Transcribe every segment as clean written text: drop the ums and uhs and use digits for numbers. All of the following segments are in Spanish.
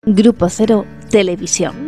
Grupo Cero Televisión.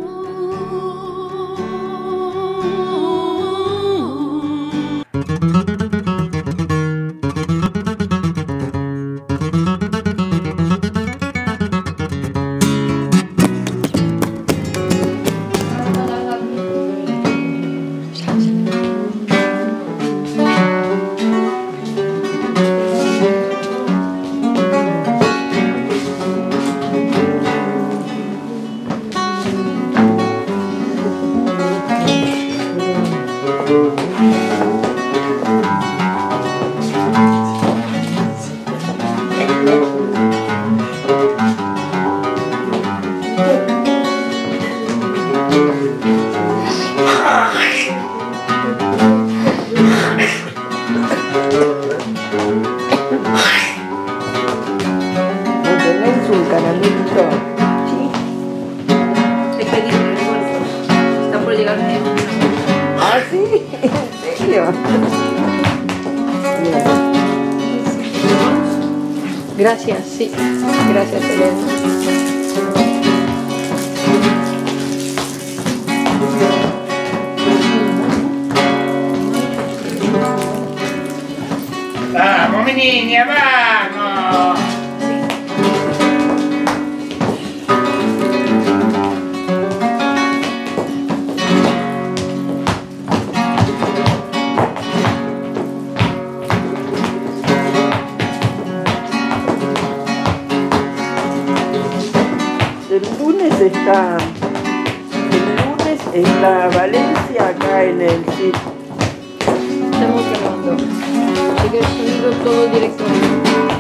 Gracias, sí. Gracias, Elena. Vamos, mi niña, vamos. El lunes está Valencia acá en el sitio. Estamos grabando. Así que subido todo directamente.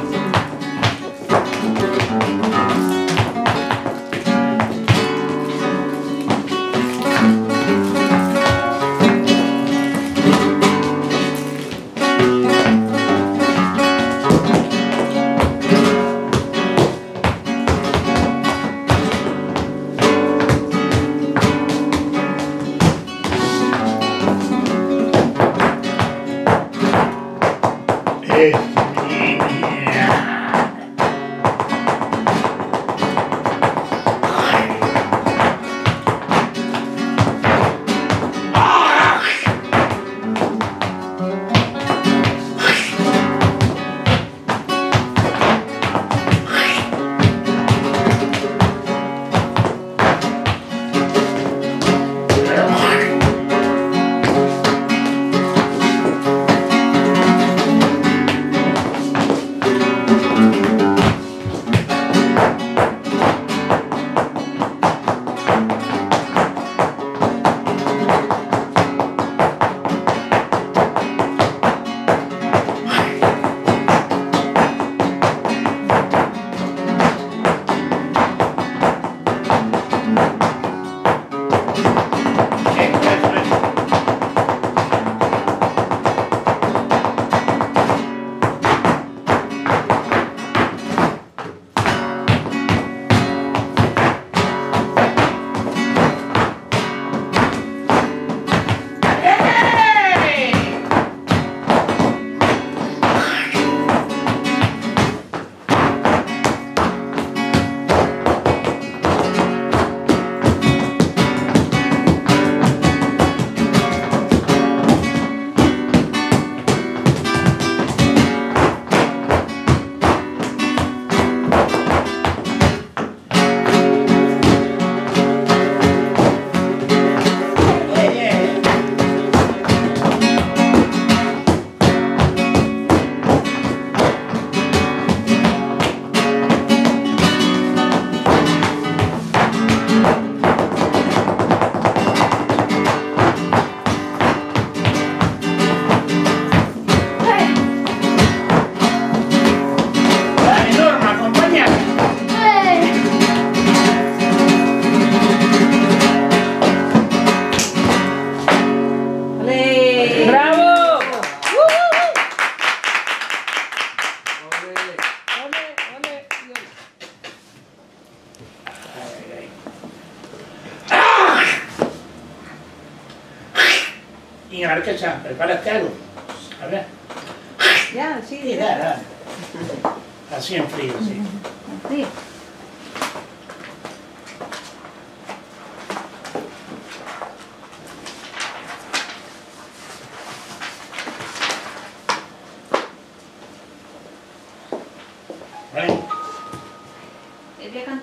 Y a ver qué se prepárate algo. A ver. Ya, sí. Sí, da. Así en frío, sí. Sí.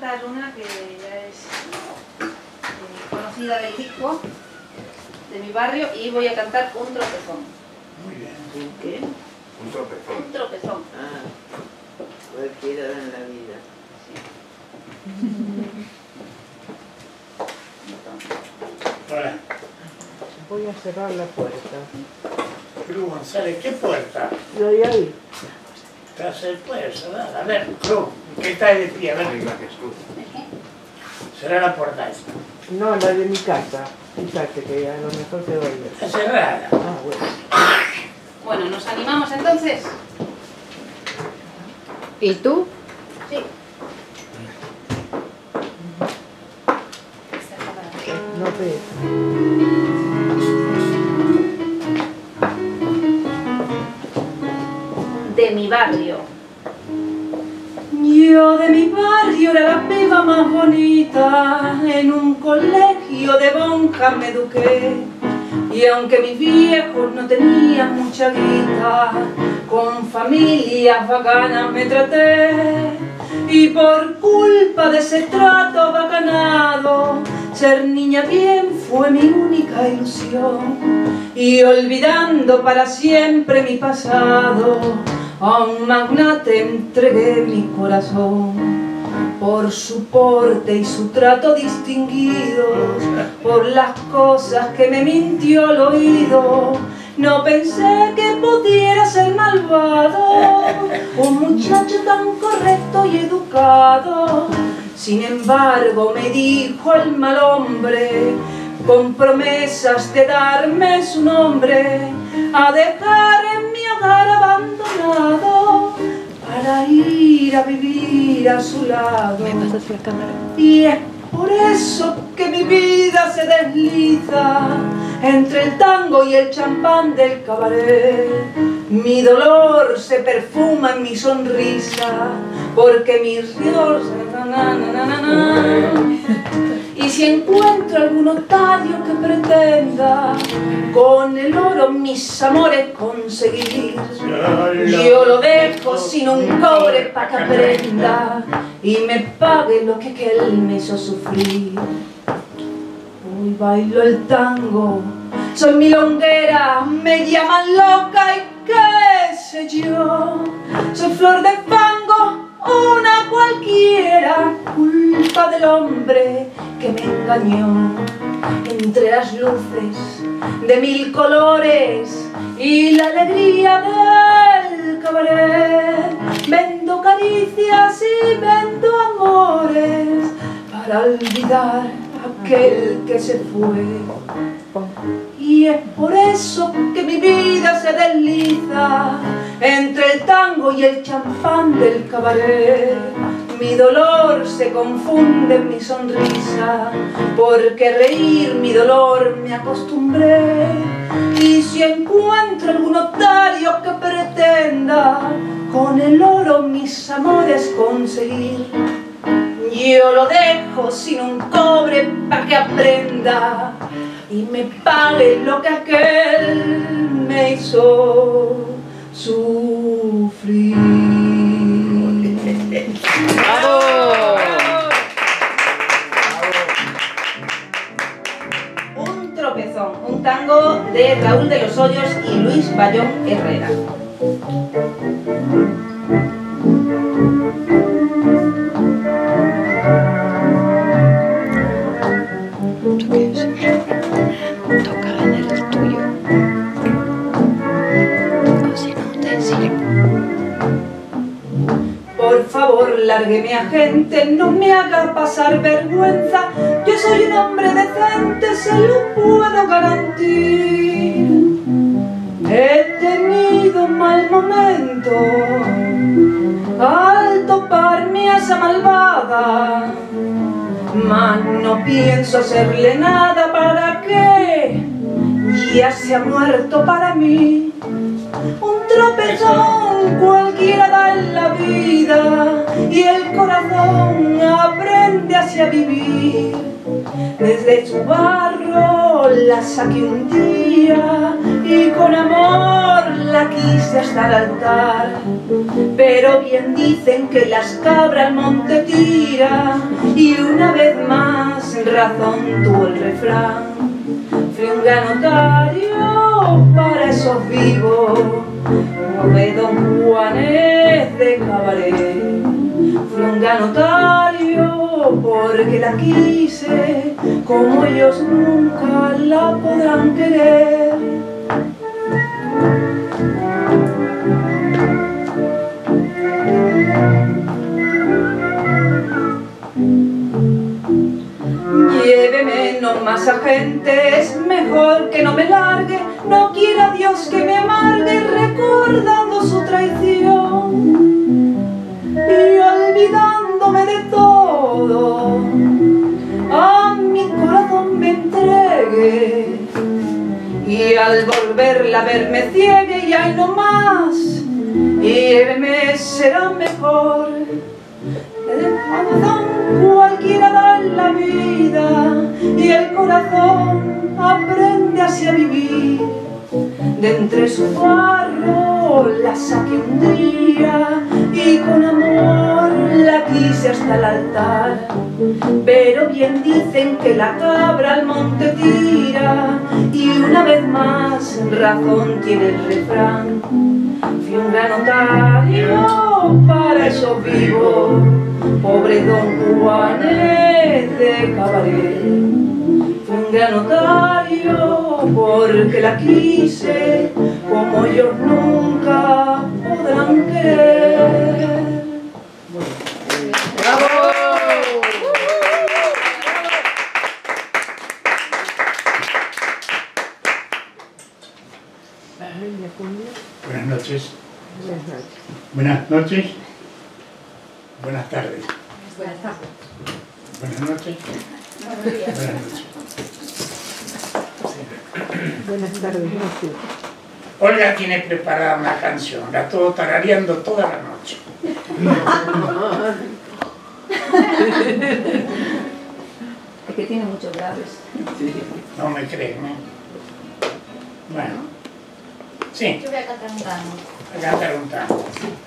cantar una que ya es conocida del disco, de mi barrio, y voy a cantar Un tropezón. Muy bien. ¿Un qué? Un tropezón. Un tropezón. Ah, cualquiera en la vida. Hola. Voy a cerrar la puerta. Cruz González, ¿qué puerta? Lo de ahí. Se puede cerrar. A ver, Cruz, ¿qué está de pie? A ver. Venga, Jesús. Será la puerta esta. No, la de mi casa. Fíjate que a lo mejor te doy. Está cerrada. Ah, bueno. Bueno, ¿nos animamos entonces? ¿Y tú? Sí. No veo. De mi barrio. Yo de mi barrio era la piba más bonita, en un colegio de monjas me eduqué. Y aunque mis viejos no tenían mucha guita, con familias bacanas me traté. Y por culpa de ese trato bacanado, ser niña bien fue mi única ilusión. Y olvidando para siempre mi pasado, a un magnate entregué mi corazón. Por su porte y su trato distinguidos, por las cosas que me mintió al oído, no pensé que pudiera ser malvado, un muchacho tan correcto y educado. Sin embargo me dijo el mal hombre, con promesas de darme su nombre, a dejar en mi hogar abandonado, para ir a vivir a su lado. ¿Me pasas la cámara? Y es por eso que mi vida se desliza entre el tango y el champán del cabaret. Mi dolor se perfuma en mi sonrisa, porque mis ríos... Y si encuentro algún otario que pretenda con el oro mis amores conseguir, yo lo dejo sin un cobre pa' que aprenda y me pague lo que él me hizo sufrir. Hoy bailo el tango, soy milonguera, me llaman loca y qué sé yo. Soy flor de fango, una cualquiera, culpa del hombre que me engañó. Entre las luces de mil colores y la alegría del cabaret, vendo caricias y vendo amores para olvidar aquel que se fue. Y es por eso que mi vida se desliza entre el tango y el champán del cabaret. Mi dolor se confunde en mi sonrisa, porque reír mi dolor me acostumbré. Y si encuentro algún otario que pretenda con el oro mis amores conseguir, yo lo dejo sin un cobre pa' que aprenda y me pague lo que aquel me hizo sufrir. ¡Bravo! Un tropezón, un tango de Raúl de los Hoyos y Luis Bayón Herrera. Toca en el tuyo. O si no, te sirve. Por favor, lárgueme a gente, no me haga pasar vergüenza. Yo soy un hombre decente, se lo puedo garantizar. He tenido un mal momento al toparme a esa malvada, mas no pienso hacerle nada. ¿Para qué? Ya se ha muerto para mí. Un tropezón cualquiera da en la vida y el corazón aprende hacia vivir. Desde su barro la saqué un día y y con amor la quise hasta el altar. Pero bien dicen que las cabras al monte tira, y una vez más razón tuvo el refrán. Fui un gran notario para esos vivos, como ve don Juanes de Cabaret. Fui un gran notario porque la quise, como ellos nunca la podrán querer. Lléveme no más agentes, mejor que no me largue, no quiera Dios que me amargue recordando su traición. Y olvidándome de todo, a mi corazón me entregue, y al volverla a ver me ciegue, y ay no más, lléveme será mejor. Cualquiera da en la vida, y el corazón aprende así a vivir. De entre su barro la saqué un día, y con amor la quise hasta el altar. Pero bien dicen que la cabra al monte tira, y una vez más razón tiene el refrán. Fui un gran notario para esos vivos, pobre don Juanes de Cabaret. Fui un gran notario porque la quise, como ellos nunca podrán querer. ¡Bravo! Buenas noches. Buenas noches. Buenas tardes. Buenas tardes. Buenas noches. Buenas noches. Buenas tardes, noches. Olga tiene preparada una canción, la estuvo tarareando toda la noche. Es que tiene muchos graves. No me creen, ¿eh? Bueno. Sí. Yo voy a cantar un tango. A cantar un tango.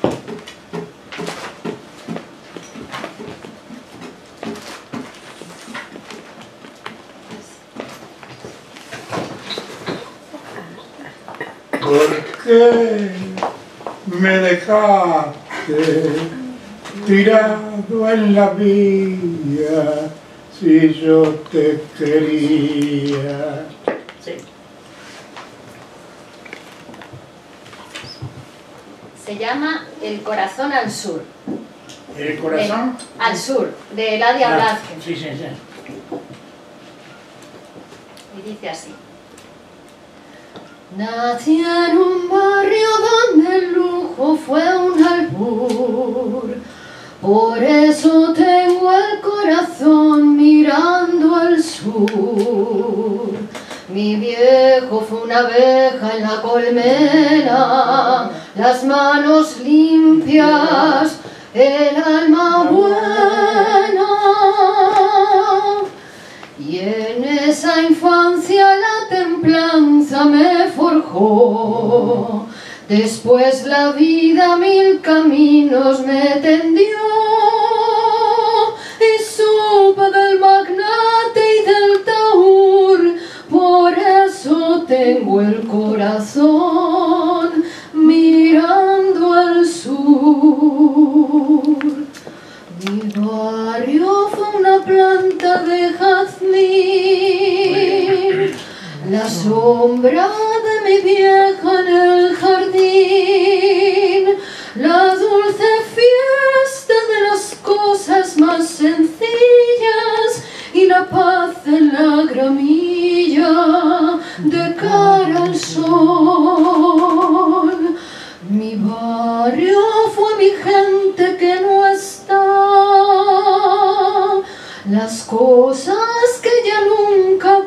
¿Por qué me dejaste tirado en la vía si yo te quería? Sí. Se llama El corazón al sur. ¿El corazón? Al sur, de Eladia Blázquez. Sí, sí, sí. Y dice así. Nací en un barrio donde el lujo fue un albur, por eso tengo el corazón mirando al sur. Mi viejo fue una abeja en la colmena, las manos limpias, el alma buena. Y en esa infancia la templanza me forjó, después la vida mil caminos me tendió, y supe del magnate y del taur, por eso tengo el corazón mirando al sur. Mi barrio fue una planta de jazmín, la sombra de mi vieja en el jardín, la dulce fiesta de las cosas más sencillas y la paz en la gramilla de cara al sol. Mi barrio fue mi gente que no está, las cosas que ya nunca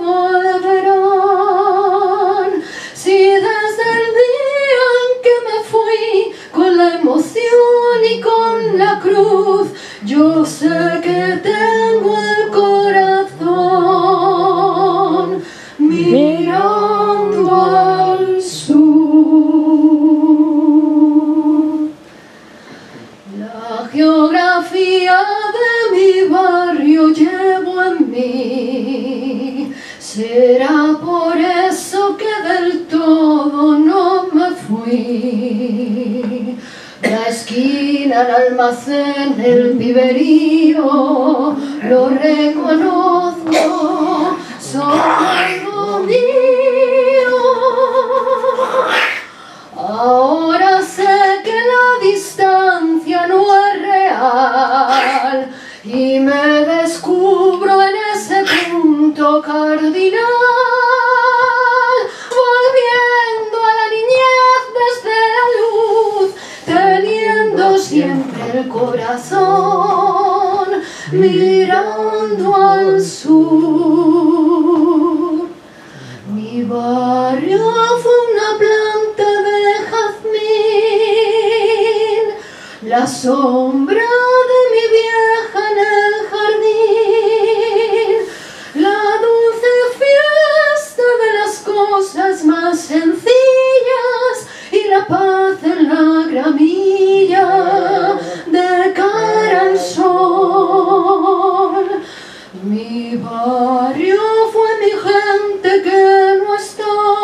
volverán. Si desde el día en que me fui con la emoción y con la cruz, yo sé que tengo el corazón mirando al sur. almas en el viverío, lo reconozco, son algo mío. Ahora sé que la distancia no es real y me descubro en ese punto cardinal, volviendo a la niñez desde la luz, teniendo siempre el corazón mirando al sur. Mi barrio fue una planta de jazmín, la sombra de mi vieja en el jardín, la dulce fiesta de las cosas más sencillas y la paz en la gramilla de cara al sol. Mi barrio fue mi gente que no está,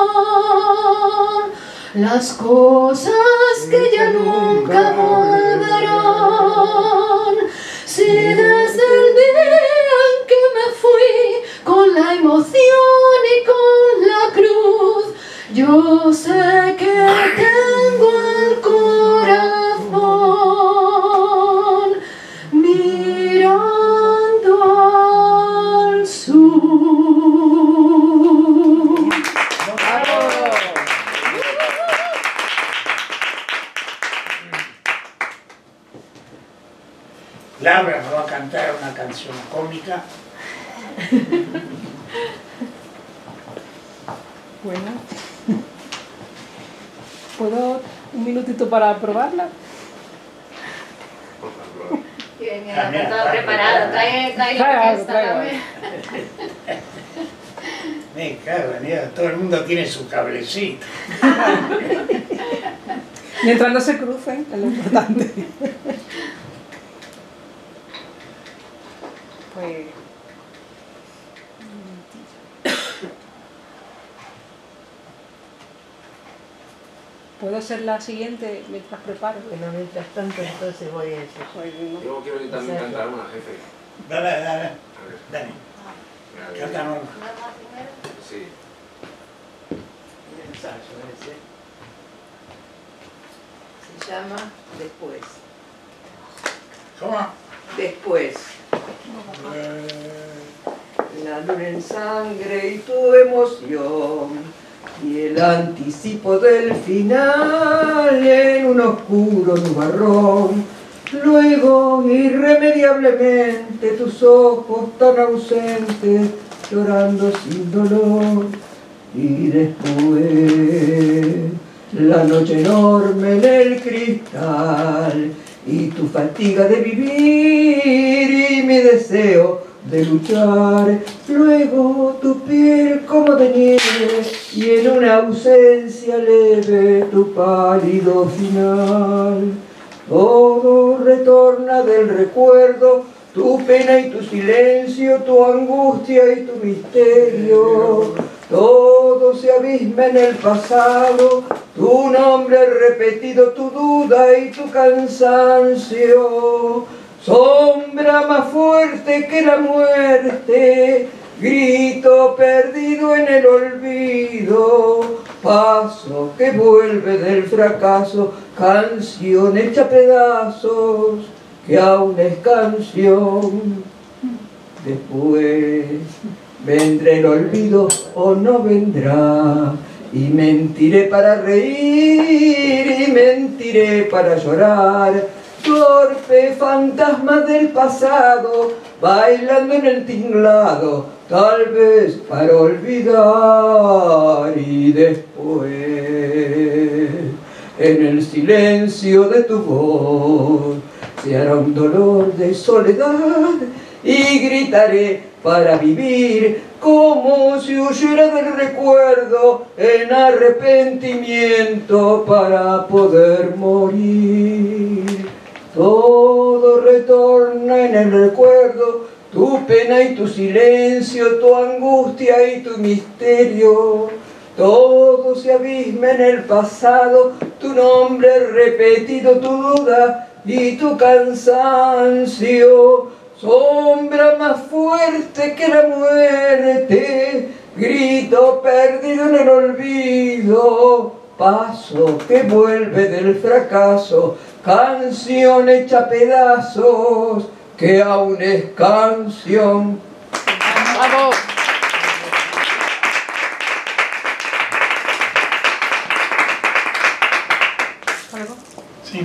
las cosas que ya nunca volverán. Si desde el día en que me fui, con la emoción y con la cruz, yo sé que tengo el corazón mirando al sur. Laura nos va a cantar una canción cómica. Bueno. ¿Puedo un minutito para probarla? Que mira, está todo preparado, trae la orquesta también. Me cago en Dios, todo el mundo tiene su cablecito. Mientras no se crucen, es lo importante. Pues... ¿Puedo ser la siguiente mientras preparo? Bueno, mientras tanto, entonces voy a decir. Yo quiero también cantar una, jefe. Dale, dale, A ver. dale. Mira, Canta Norma. Sí. Se llama Después. ¿Cómo? Después. La luna en sangre y tu emoción, y el anticipo del final en un oscuro nubarrón. Luego, irremediablemente, tus ojos tan ausentes, llorando sin dolor. Y después, la noche enorme en el cristal, y tu fatiga de vivir y mi deseo de luchar. Luego tu piel como de nieve y en una ausencia leve tu pálido final. Todo retorna del recuerdo, tu pena y tu silencio, tu angustia y tu misterio. Todo se abisma en el pasado, tu nombre repetido, tu duda y tu cansancio. Sombra más fuerte que la muerte, grito perdido en el olvido, paso que vuelve del fracaso, canción hecha pedazos, que aún es canción. Después vendrá el olvido o no vendrá, y mentiré para reír y mentiré para llorar. Torpe fantasma del pasado, bailando en el tinglado, tal vez para olvidar. Y después, en el silencio de tu voz, se hará un dolor de soledad, y gritaré para vivir, como si huyera del recuerdo, en arrepentimiento para poder morir. Todo retorna en el recuerdo, tu pena y tu silencio, tu angustia y tu misterio. Todo se abisma en el pasado, tu nombre repetido, tu duda y tu cansancio, sombra más fuerte que la muerte, grito perdido en el olvido, paso que vuelve del fracaso, canción hecha pedazos que aún es canción. ¡Bravo! Sí.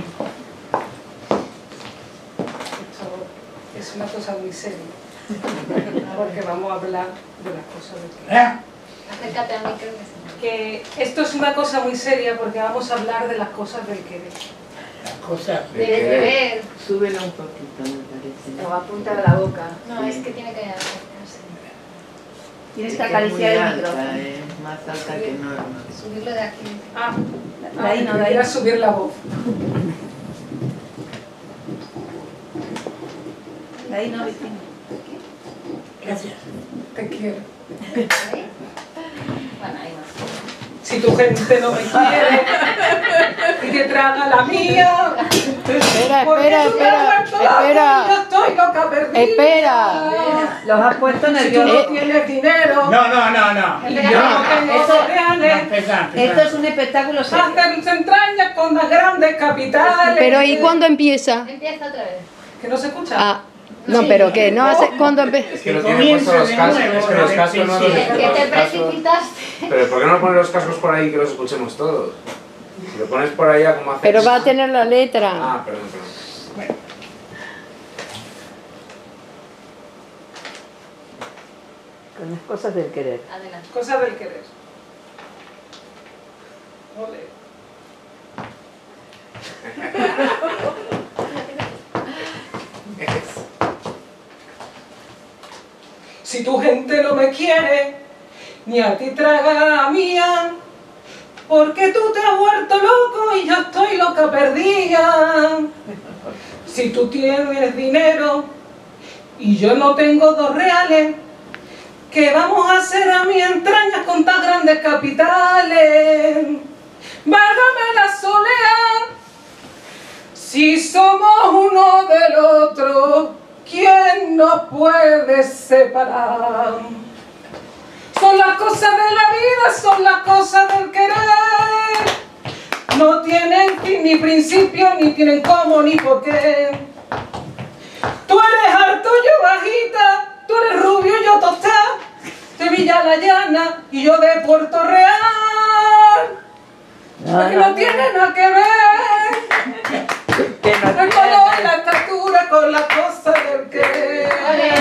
Esto es una cosa muy seria, porque vamos a hablar de las cosas del querer. Acércate al micro Que esto es una cosa muy seria porque vamos a hablar de las cosas del querer. Las cosas. Debe de ver. Súbela un poquito, me parece. Lo va a apuntar a la boca. No, es que tiene que acercarse. Tienes Es que es acariciar muy el alta, micrófono. más alta que normal. Subirlo de aquí. Ah, De ahí no, de ahí. Era subir la voz. De ahí no, Vicente. Gracias. Te quiero. ¿Ahí? Bueno, ahí no. Si tu gente no me quiere y que traga la mía. Espera, porque espera, tú me has espera, vuelto loca y espera. yo estoy loca perdida. Espera. Los has puesto Si tú nerviosos. no tienes dinero No. y yo no tengo Eso- dos reales, Esto es un espectáculo serio. hacerse entrañas con las grandes capitales. Pero ¿y cuándo empieza? Empieza otra vez. Que no se escucha. Ah, no, pero que no hace cuando empieza. Es que no tiene puesto los cascos, es que los cascos no los Es que te los cascos. precipitaste. Pero ¿por qué no pones los cascos por ahí que los escuchemos todos? Si lo pones por allá, ¿cómo haces? Pero va a tener la letra. Ah, perdón. Con las cosas del querer. Adelante. Cosas del querer. Ole. Si tu gente no me quiere, ni a ti traga la mía, porque tú te has vuelto loco y yo estoy loca perdida. Si tú tienes dinero y yo no tengo dos reales, ¿qué vamos a hacer a mis entrañas con tan grandes capitales? Válgame la soledad, si somos uno del otro, ¿quién nos puede separar? Son las cosas de la vida, son las cosas del querer. No tienen fin ni principio, ni tienen cómo ni por qué. Tú eres alto, yo bajita, tú eres rubio, yo tostada, de Villa La Llana y yo de Puerto Real. Porque no tiene nada que ver el color y la estatura con las cosas del querer.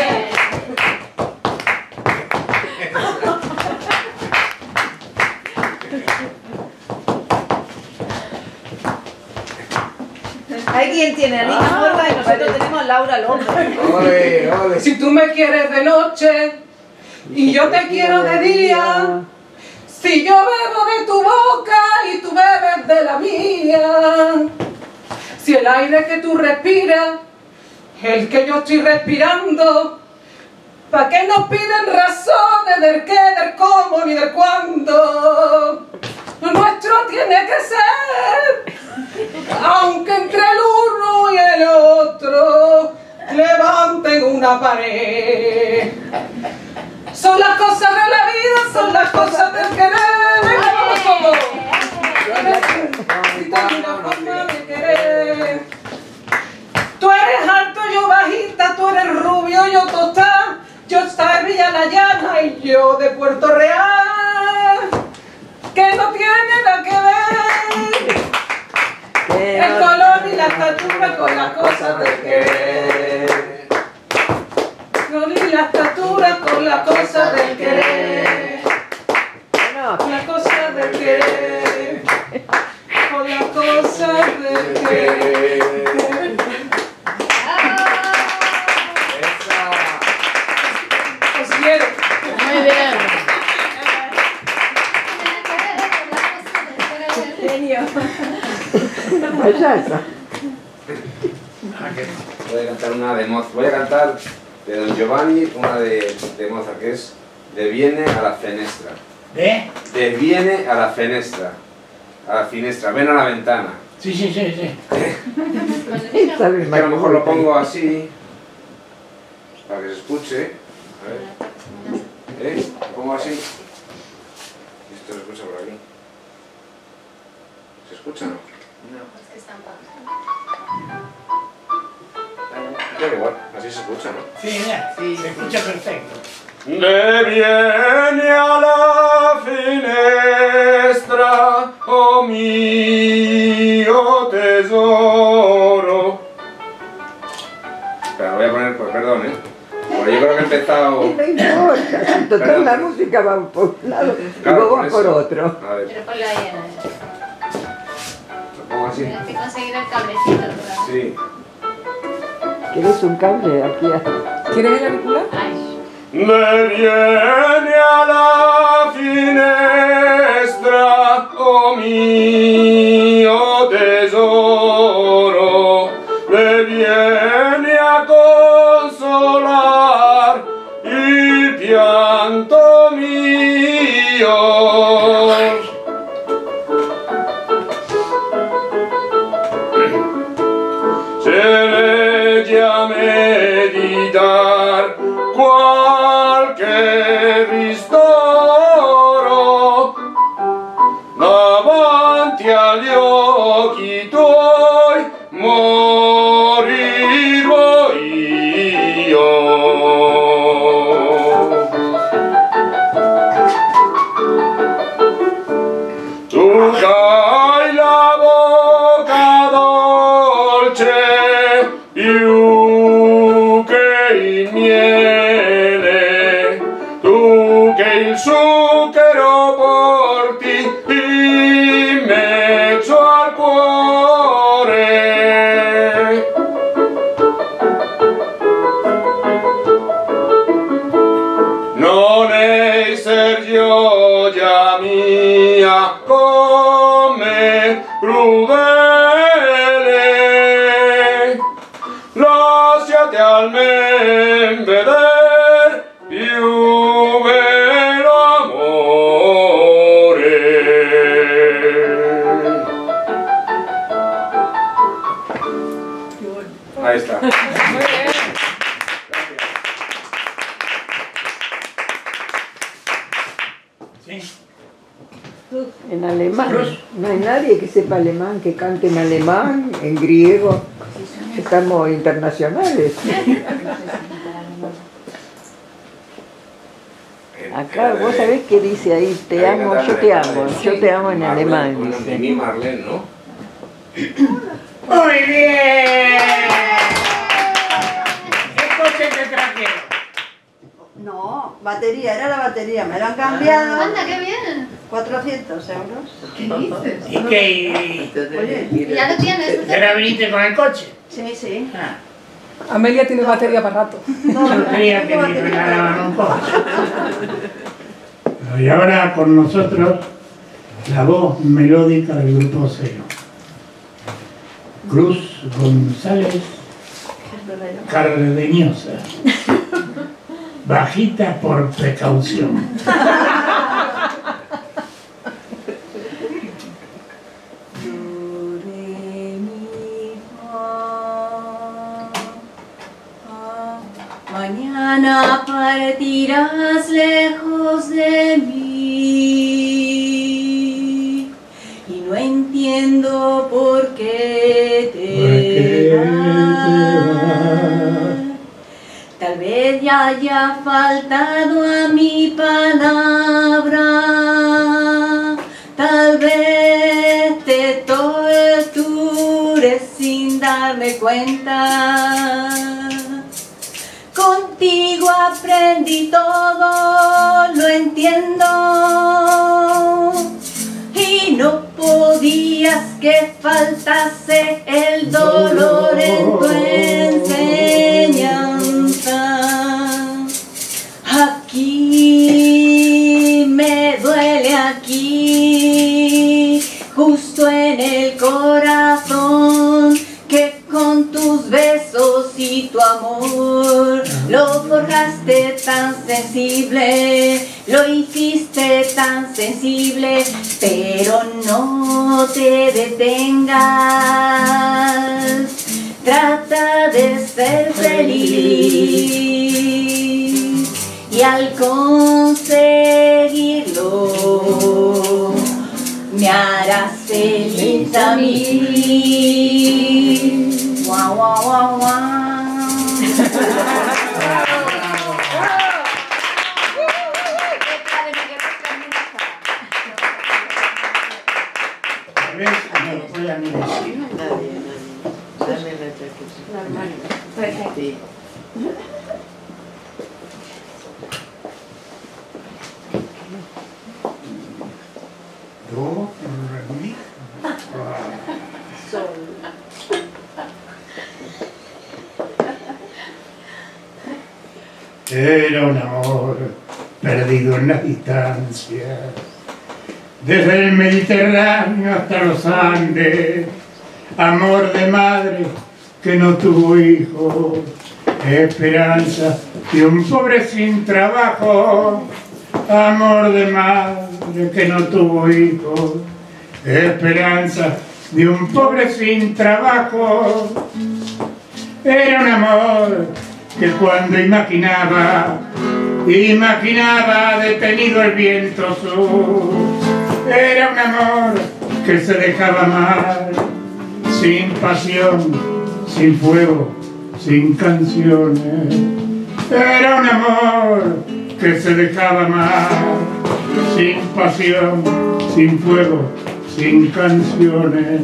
Hay quien tiene a Lina Morga y nosotros tenemos a Laura López. Ole, ole. Si tú me quieres de noche y yo te quiero de día, si yo bebo de tu boca y tú bebes de la mía, si el aire que tú respiras es el que yo estoy respirando, ¿para qué nos piden razones del qué, del cómo ni del cuándo? Lo nuestro tiene que ser, aunque entre el uno y el otro levanten una pared. Son las cosas de la vida, son las cosas del querer. ¡Vamos todos! Necesito una forma de querer. Tú eres alto, yo bajita, tú eres rubio, yo tostada, yo estoy de Villa La Llana y yo de Puerto Real. Que no tiene nada que ver el color y la estatura con las cosas del querer. Color y la estatura con las cosas del querer. Las cosas del querer. Con las cosas del querer. Os quiero. Muy bien. Genio. Voy a cantar una de Mozart. Voy a cantar de Don Giovanni, una de Mozart, que es De viene a la fenestra. ¿De? De viene a la fenestra. A la finestra, ven a la ventana. Sí, sí, sí, sí. Es que a lo mejor lo pongo así, para que se escuche. A ver. Lo pongo así. Y esto se escucha por aquí. ¿Se escucha o no? No. Es que están Da igual, así se escucha, ¿no? Sí, mira, Sí, se escucha perfecto. Ne vieni alla finestra, oh mio tesoro. Espera, lo voy a poner, pues, perdón, Porque yo creo que he empezado... No importa, si total la música va por un lado y Claro, luego por va por eso. otro. A ver, Pero ponlo ahí en lo pongo así. Tienes que conseguir el cablecito. ¿Verdad? Sí. ¿Quieres un cable aquí? ¿Quieres el auricular? Ay. Ne vieni alla finestra, oh mio tesoro, ne vieni a consolar il pianto mio. Se leggi a meditar qualche ristoro davanti agli occhi tuoi morirò io. Tu hai la bocca dolce più che il miele, tu che il zucchero porti in mezzo al cuore. Non esser gioia mia come crudele, lasciati almen veder più vero amore. Ahí está. Sí. En alemán. No hay nadie que sepa alemán, que cante en alemán, en griego. Estamos internacionales. Acá, vos sabés qué dice ahí, te amo, yo te amo en alemán. Con Dice. Mimi Marlene, ¿no? ¡Muy bien! ¿Qué coche te trajeron? No, batería, era la batería, me lo han cambiado. Anda, qué bien. 400 euros. ¿Qué dices? ¿Y qué? Oye, ¿Y ya lo tienes? ¿Ahora viniste con el coche? sí, sí. Ah, Amelia tiene batería para rato. yo creía que me regalaban un coche. Y ahora con nosotros la voz melódica del grupo Cero. Cruz González Cardeñosa. Bajita por precaución. Mañana partirás lejos de mí y no entiendo por qué te vas. Tal vez ya haya faltado a mi palabra, tal vez te tortures sin darme cuenta. Contigo aprendí todo, lo entiendo, y no podías que faltase el dolor en tu enseñanza. Aquí me duele, aquí, justo en el corazón, que con tus besos y tu amor lo forjaste tan sensible, lo hiciste tan sensible, pero no te detengas, trata de ser feliz y al conseguirlo me harás feliz a mí. Guau, guau, guau, guau. Dame la chaqueta. Sí. Do, re, mi. Sol. Era un amor perdido en las distancias, desde el Mediterráneo hasta los Andes, amor de madre que no tuvo hijos, esperanza de un pobre sin trabajo, amor de madre que no tuvo hijos, esperanza de un pobre sin trabajo. Era un amor que cuando imaginaba detenido el viento sur. Era un amor que se dejaba amar, sin pasión, sin fuego, sin canciones. Era un amor que se dejaba amar, sin pasión, sin fuego, sin canciones.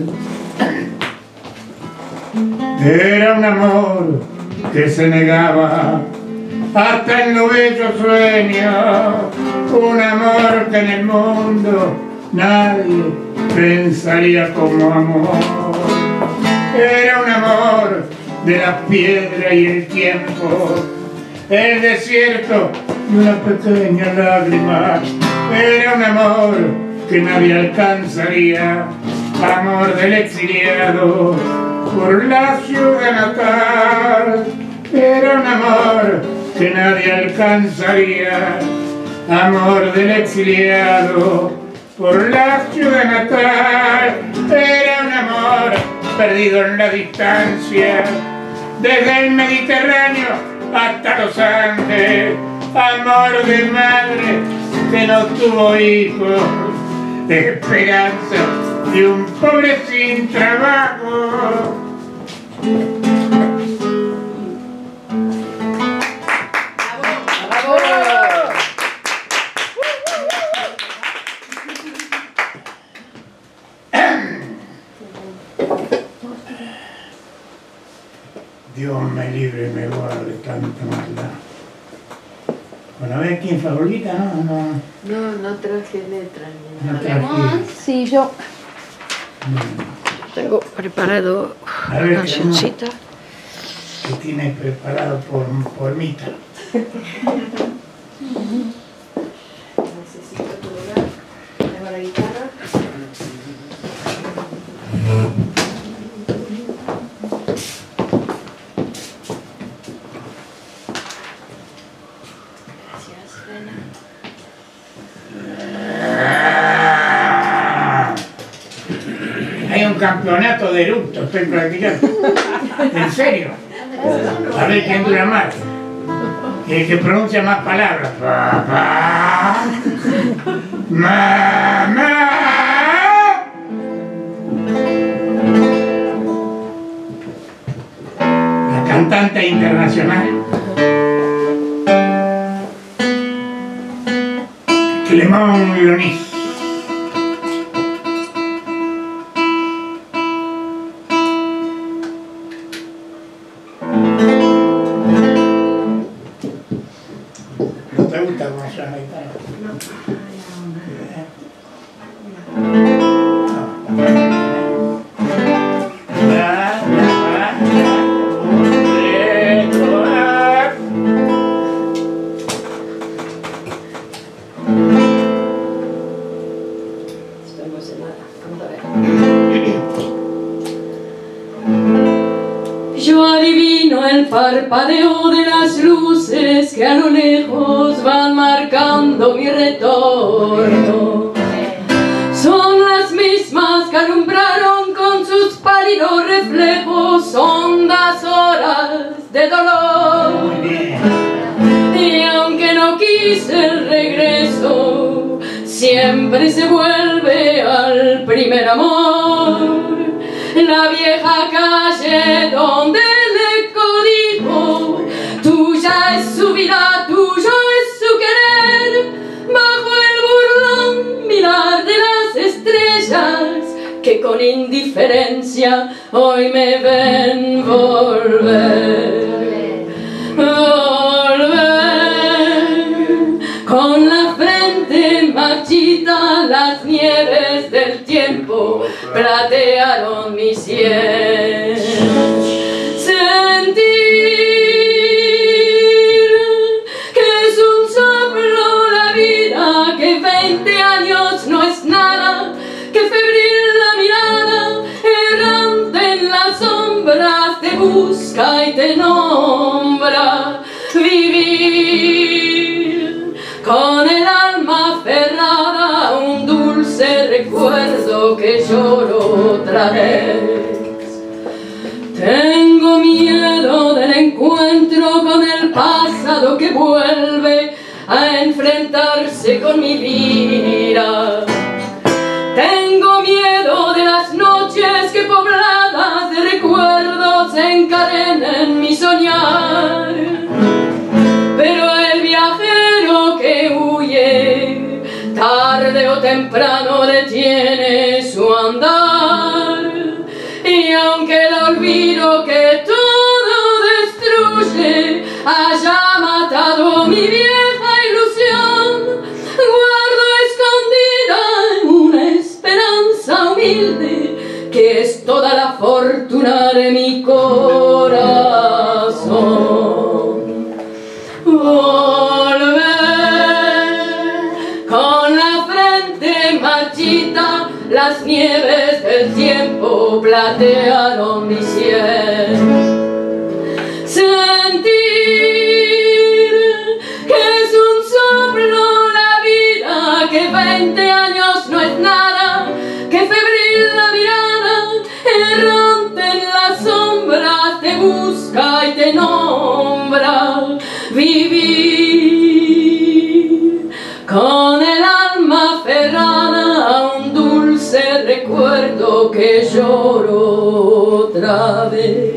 Era un amor que se negaba hasta en los bellos sueños, un amor que en el mundo nadie pensaría como amor. Era un amor de la piedra y el tiempo, el desierto y una pequeña lágrima. Era un amor que nadie alcanzaría, amor del exiliado por la ciudad natal. Era un amor que nadie alcanzaría, amor del exiliado por la ciudad natal. Era un amor perdido en la distancia, desde el Mediterráneo hasta los Andes, amor de madre que no tuvo hijos, esperanza de un pobre sin trabajo. Dios me libre y me guarde tanta maldad. Bueno, a ver, ¿quién favorita? No traje letra ni No nada. traje. Sí, yo tengo preparado A ver, una cancioncita. ¿Qué tienes preparado por Mita? Necesito tu lugar. Tengo la guitarra. Gracias, Elena. Hay un campeonato de eructo, estoy practicando. ¿En serio? A ver quién dura más. El que pronuncia más palabras. Papá. Mamá. La cantante internacional Clement Lonis. ¿No te gusta cómo suena la guitarra? Estoy emocionada. Vamos a ver. Yo adivino el el parpadeo de las luces que a lo lejos van marcando mi retorno. Son las mismas que alumbraron con sus pálidos reflejos hondas horas de dolor. Y aunque no quise el regreso, siempre se vuelve al primer amor. La vieja calle donde el eco dijo, tuya es su vida, tuyo es su querer, bajo el burlón mirar de las estrellas que con indiferencia hoy me ven volver. Con la frente marchita, las nieves del tiempo platearon mi sien. Sentir que es un soplo la vida, que 20 años no es nada, que febril la mirada, errante en las sombras, te busca y te nombra. Vivir con el alma aferrada a un dulce recuerdo que lloro otra vez. Tengo miedo del encuentro con el pasado que vuelve a enfrentarse con mi vida. Tengo miedo de las noches que pobladas de recuerdos encadenen mi soñar. Pero el viajero que huye, tarde o temprano detiene su andar. Y aunque el olvido que todo destruye haya matado mi vieja ilusión, guardo escondida una esperanza humilde que es toda la fortuna de mi corazón. Volver con la frente marchita, las nieves del tiempo platearon mi sien. Sentir que es un soplo la vida, que 20 años no es nada, que febril la mirada, errante en las sombras, te busca y te nombra. Vivir con el alma aferrada a un dulce recuerdo que lloro otra vez.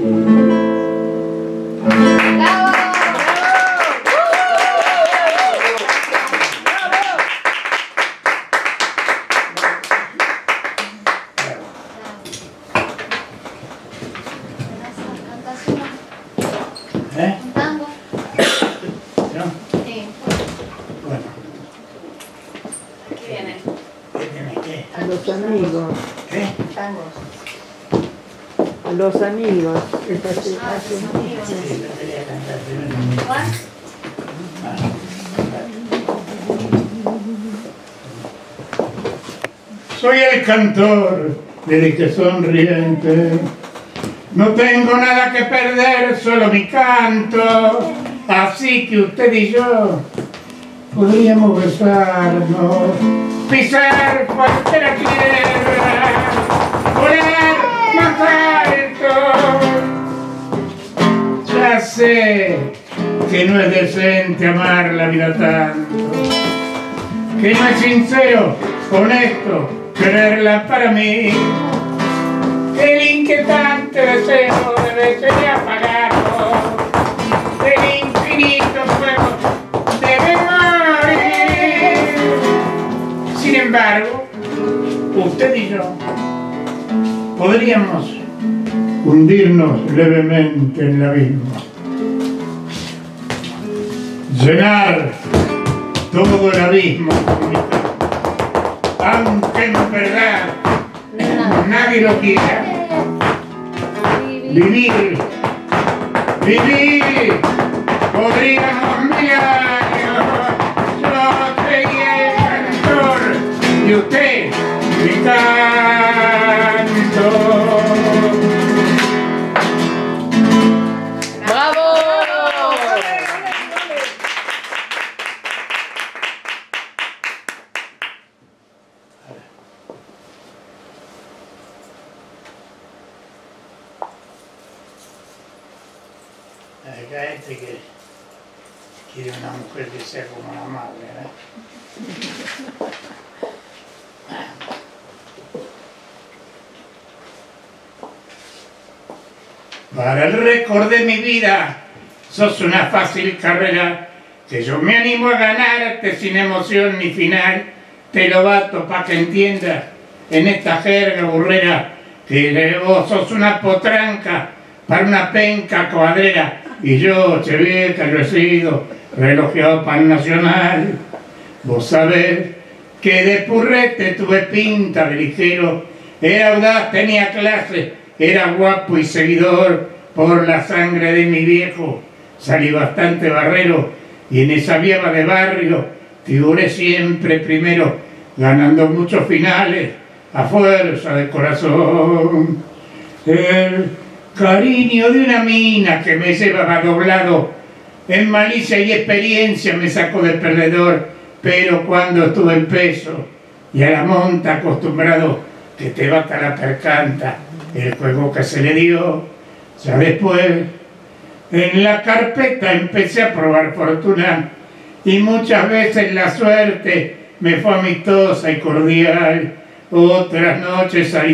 ¿Un tango? ¿No? Sí. Bueno. ¿Qué viene? ¿Qué tiene que? A los amigos. ¿Qué? Tangos. A los amigos. ¿Cuál? Soy el cantor del que sonriente. No tengo nada que perder, solo mi canto. Así que usted y yo podríamos besarnos, pisar cualquier tierra, volar más alto. Ya sé que no es decente amar la vida tanto, que no es sincero, honesto, quererla para mí. El inquietante deseo debe ser apagado, el infinito fuego debe morir. Sin embargo, usted y yo podríamos hundirnos levemente en el abismo, llenar todo el abismo, aunque en verdad nadie lo quiera. Vivir, podríamos mil años. Yo sería el cantor y usted mi canto. ¡Bravo! acá este que quiere una mujer que sea como la madre, ¿verdad? Para el récord de mi vida, sos una fácil carrera, que yo me animo a ganarte sin emoción ni final. Te lo bato pa' que entiendas, en esta jerga burrera, que vos sos una potranca para una penca cuadrera. Y yo, che vieja, yo he sido relojeado para el Nacional. Vos sabés que de purrete tuve pinta de ligero, era audaz, tenía clase, era guapo y seguidor. Por la sangre de mi viejo salí bastante barrero, y en esa viaba de barrio figuré siempre primero, ganando muchos finales a fuerza de corazón. El cariño de una mina que me llevaba doblado, en malicia y experiencia me sacó de perdedor, pero cuando estuve en peso y a la monta acostumbrado, que te bata la percanta el juego que se le dio. Ya después en la carpeta empecé a probar fortuna, y muchas veces la suerte me fue amistosa y cordial. Otras noches salí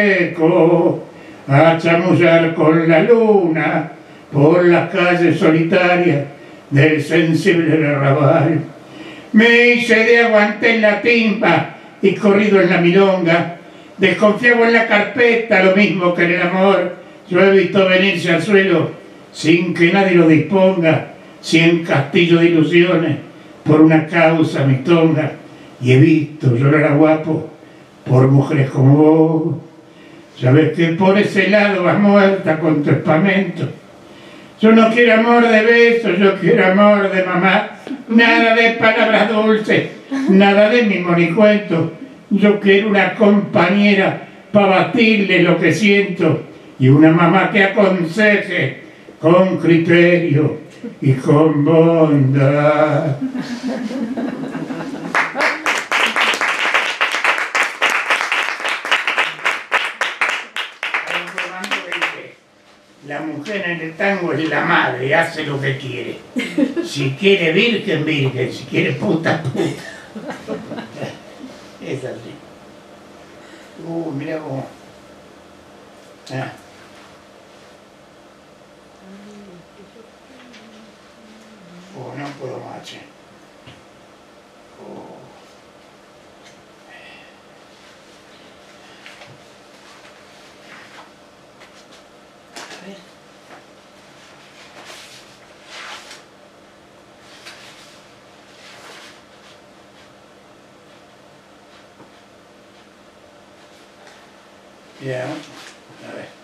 seco a chamullar con la luna por las calles solitarias del sensible arrabal. Me hice de aguante en la timba y corrido en la milonga, desconfiaba en la carpeta lo mismo que en el amor. Yo he visto venirse al suelo sin que nadie lo disponga, 100 castillos de ilusiones por una causa mistonga, y he visto llorar a guapo por mujeres como vos. Sabes que por ese lado vas muerta con tu espamento. Yo no quiero amor de besos, yo quiero amor de mamá. Nada de palabras dulces, nada de mi moricuento. Yo quiero una compañera para batirle lo que siento, y una mamá que aconseje con criterio y con bondad. La mujer en el tango es la madre, hace lo que quiere. Si quiere virgen, virgen, si quiere puta, puta. Es así. Mira cómo. Ah. No puedo más, che. A ver. Ya, a ver.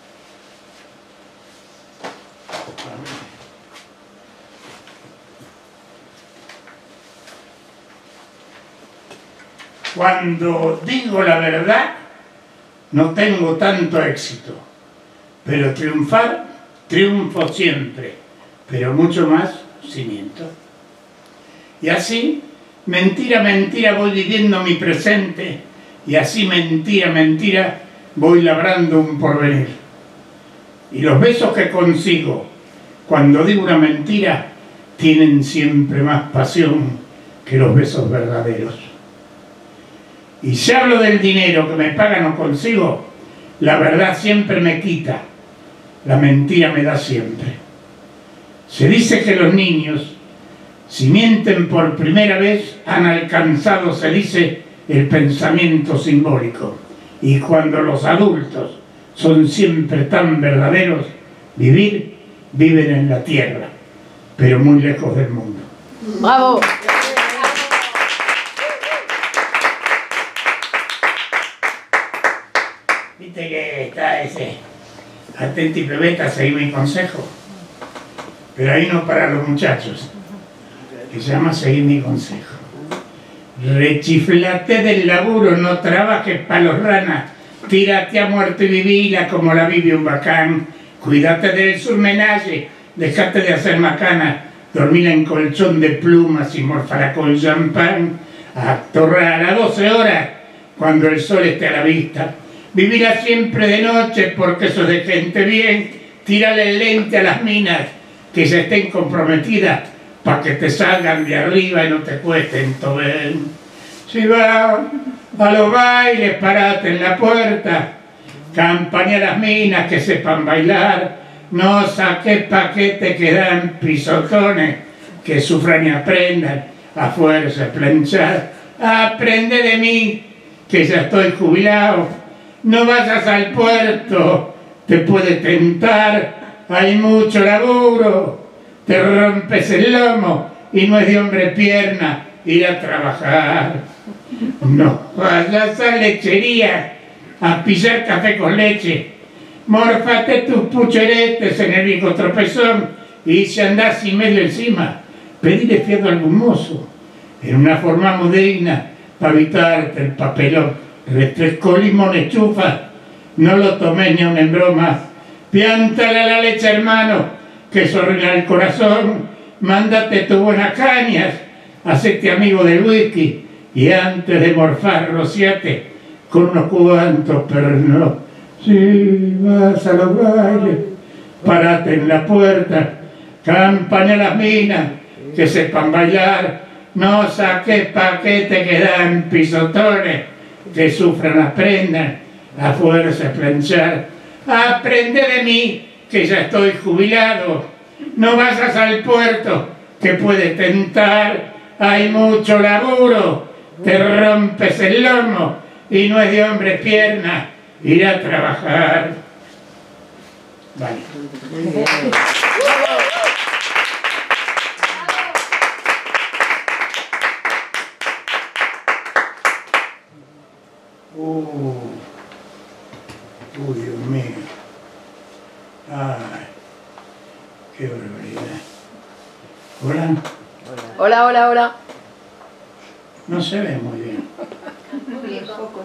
Cuando digo la verdad, no tengo tanto éxito, pero triunfar, triunfo siempre, pero mucho más si miento. Y así, mentira, mentira, voy viviendo mi presente, y así, mentira, mentira, voy labrando un porvenir. Y los besos que consigo cuando digo una mentira tienen siempre más pasión que los besos verdaderos. Y si hablo del dinero que me pagan o consigo, la verdad siempre me quita, la mentira me da siempre. Se dice que los niños, si mienten por primera vez, han alcanzado, se dice, el pensamiento simbólico. Y cuando los adultos son siempre tan verdaderos, viven en la tierra, pero muy lejos del mundo. ¡Bravo! Viste que está ese atenti pebeta, seguí mi consejo, pero ahí no para los muchachos, que se llama seguir mi consejo. Rechiflate del laburo, no trabajes pa' los ranas, tírate a muerte y vivila como la vive un bacán, cuídate del surmenaje, dejate de hacer macana, dormila en colchón de plumas y morfala con champán, actorrar a las 12 horas cuando el sol esté a la vista, vivirá siempre de noche porque eso es de gente bien, tírale el lente a las minas que ya estén comprometidas para que te salgan de arriba y no te cuesten ven. Si vas a los bailes, parate en la puerta, campaña a las minas que sepan bailar, no saques paquetes que dan pisotones, que sufran y aprendan a fuerza de planchar. Aprende de mí, que ya estoy jubilado, no vayas al puerto, te puede tentar, hay mucho laburo, te rompes el lomo y no es de hombre pierna ir a trabajar. No vayas a lechería a pillar café con leche, morfate tus pucheretes en el viejo tropezón y si andás y medio encima, pedile fiado a algún mozo, en una forma moderna para evitarte el papelón. Refresco, limón, echufa, no lo tomes ni aun en broma, piántale a la leche hermano, que eso arruina el corazón, mándate tus buenas cañas, hacete amigo del whisky y antes de morfar rociate con unos cuantos pernos. Si vas a los bailes, parate en la puerta, campaña a las minas que sepan bailar, no saques paquetes que dan pisotones, que sufran, aprendan a fuerza de planchar. Aprende de mí, que ya estoy jubilado, no vayas al puerto que puede tentar, hay mucho laburo, te rompes el lomo y no es de hombre pierna ir a trabajar. Vale. Uy, Dios mío. Ay, qué barbaridad. Hola. Hola, hola, hola. No se ve muy bien. Muy bien, pocos.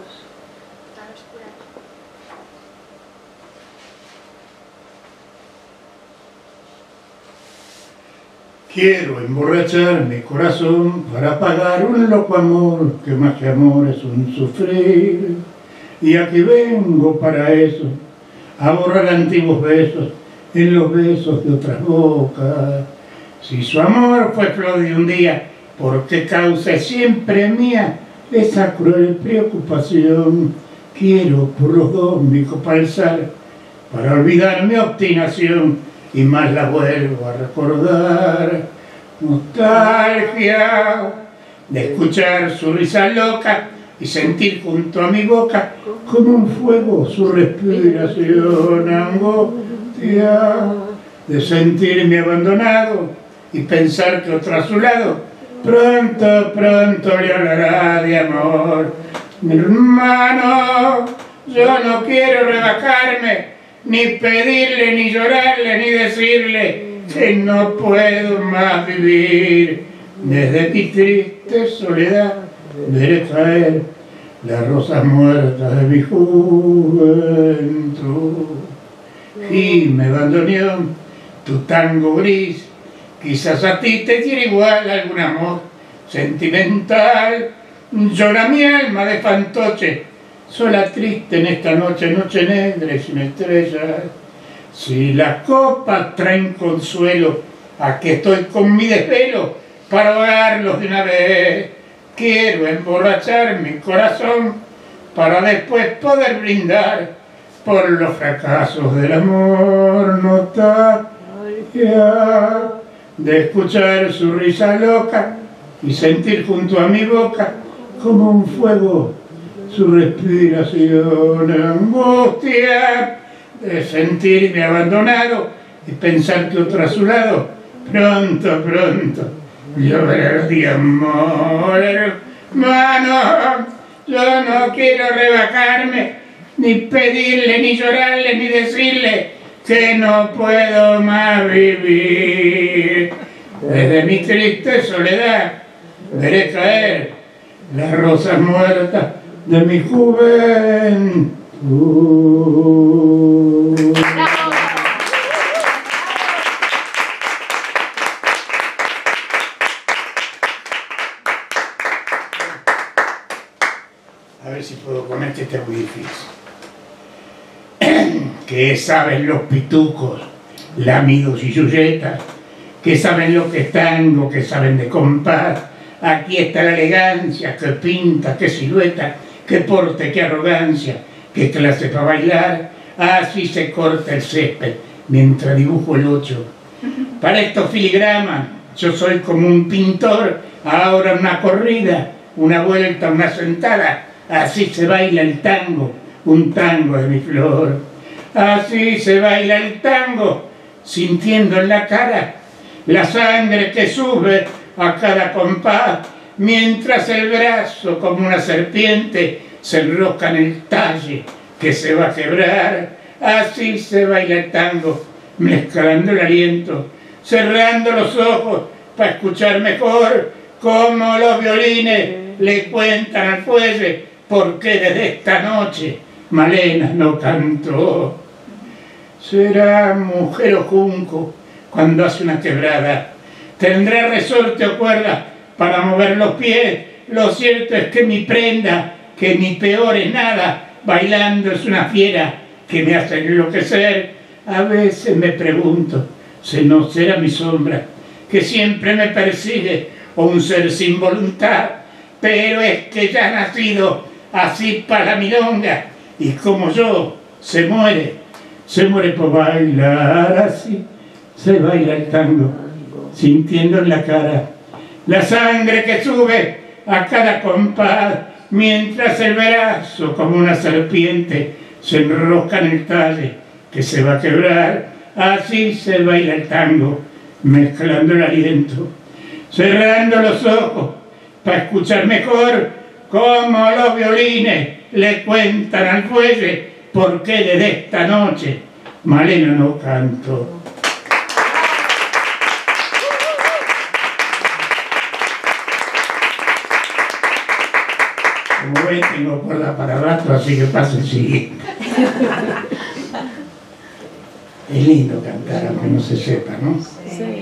Quiero emborrachar mi corazón para pagar un loco amor, que más que amor es un sufrir. Y aquí vengo para eso, a borrar antiguos besos en los besos de otras bocas. Si su amor fue flor de un día, ¿por qué causa siempre mía esa cruel preocupación? Quiero por los dos mi copa alzar, para olvidar mi obstinación, y más la vuelvo a recordar. Nostalgia de escuchar su risa loca y sentir junto a mi boca como un fuego su respiración. Angustia de sentirme abandonado y pensar que otro a su lado pronto, pronto le hablará de amor. Mi hermano, yo no quiero rebajarme, ni pedirle, ni llorarle, ni decirle que no puedo más vivir. Desde mi triste soledad veré caer las rosas muertas de mi juventud. Gime, bandoneón, tu tango gris, quizás a ti te quiere igual algún amor sentimental. Llora mi alma de fantoche, sola triste en esta noche, noche negra y sin estrellas. Si las copas traen consuelo, aquí estoy con mi desvelo para ahogarlos de una vez. Quiero emborrachar mi corazón para después poder brindar por los fracasos del amor. Nostalgia de escuchar su risa loca y sentir junto a mi boca como un fuego su respiración. Angustia de sentirme abandonado y pensar que otro a su lado pronto, pronto llorará de amor. Hermano, yo no quiero rebajarme, ni pedirle, ni llorarle, ni decirle que no puedo más vivir. Desde mi triste soledad veré caer las rosas muertas de mi juventud. A ver si puedo con este muy difícil. Que saben los pitucos, lamidos y yuyetas, que saben lo que es tango, que saben de compás. Aquí está la elegancia, qué pinta, qué silueta, qué porte, qué arrogancia, qué clase para bailar. Así se corta el césped mientras dibujo el 8. Para estos filigramas yo soy como un pintor. Ahora una corrida, una vuelta, una sentada. Así se baila el tango, un tango de mi flor. Así se baila el tango, sintiendo en la cara la sangre que sube a cada compás, mientras el brazo como una serpiente se enrosca en el talle que se va a quebrar. Así se baila el tango, mezclando el aliento, cerrando los ojos para escuchar mejor, como los violines le cuentan al fuelle por qué desde esta noche Malena no cantó. Será mujer o junco cuando hace una quebrada, tendrá resorte o cuerda para mover los pies. Lo cierto es que mi prenda, que mi peor es nada, bailando es una fiera que me hace enloquecer. A veces me pregunto si no será mi sombra que siempre me persigue, o un ser sin voluntad, pero es que ya ha nacido así para la milonga, y como yo se muere por bailar. Así se baila el tango, sintiendo en la cara la sangre que sube a cada compás, mientras el brazo como una serpiente se enrosca en el talle que se va a quebrar. Así se baila el tango, mezclando el aliento, cerrando los ojos para escuchar mejor, como los violines le cuentan al fuelle por qué desde esta noche Malena no cantó. Como ven, tengo cuerda para rato, así que pase el siguiente. Es lindo cantar, aunque no se sepa, ¿no? Sí.